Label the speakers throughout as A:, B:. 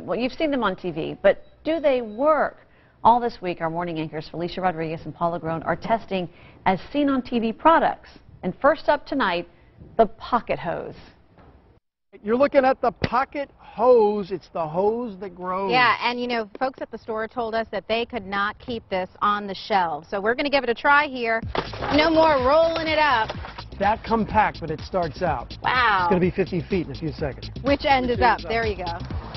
A: Well, you've seen them on TV, but do they work? All this week, our morning anchors, Felicia Rodriguez and LaGrone, are testing as seen on TV products. And first up tonight, the pocket hose.
B: You're looking at the pocket hose. It's the hose that grows.
C: Yeah, and you know, folks at the store told us that they could not keep this on the shelves. So we're going to give it a try here. No more rolling it up.
B: That compact, but it starts out.
C: Wow.
B: It's going to be 50 feet in a few seconds.
C: Which end is up? There you go.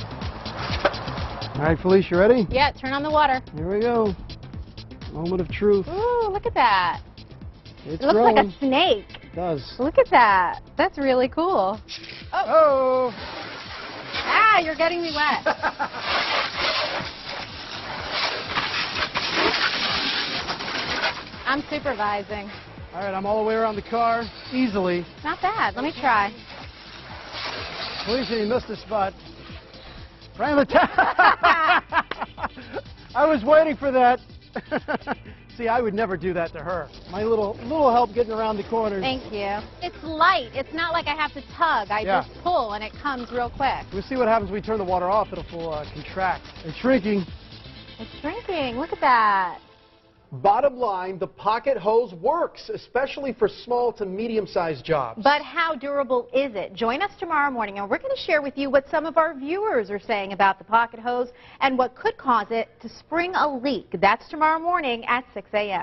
B: All right, Felicia, ready?
C: Yeah, turn on the water.
B: Here we go. Moment of truth.
C: Ooh, look at that.
B: It's
C: It looks
B: growing.
C: like a snake.
B: It does.
C: Look at that. That's really cool.
B: Oh!
C: Ah, you're getting me wet. I'm supervising.
B: All right, I'm all the way around the car, easily.
C: Not bad. Let me try.
B: Felicia, you missed a spot. Right on the top. I was waiting for that. See, I would never do that to her. My little help getting around the corners.
C: Thank you. It's light. It's not like I have to tug. I just pull and it comes real quick.
B: We'll see what happens when we turn the water off. It'll contract. It's shrinking.
C: It's shrinking. Look at that.
B: Bottom line, the pocket hose works, especially for small to medium-sized jobs.
C: But how durable is it? Join us tomorrow morning and we're going to share with you what some of our viewers are saying about the pocket hose and what could cause it to spring a leak. That's tomorrow morning at 6 a.m.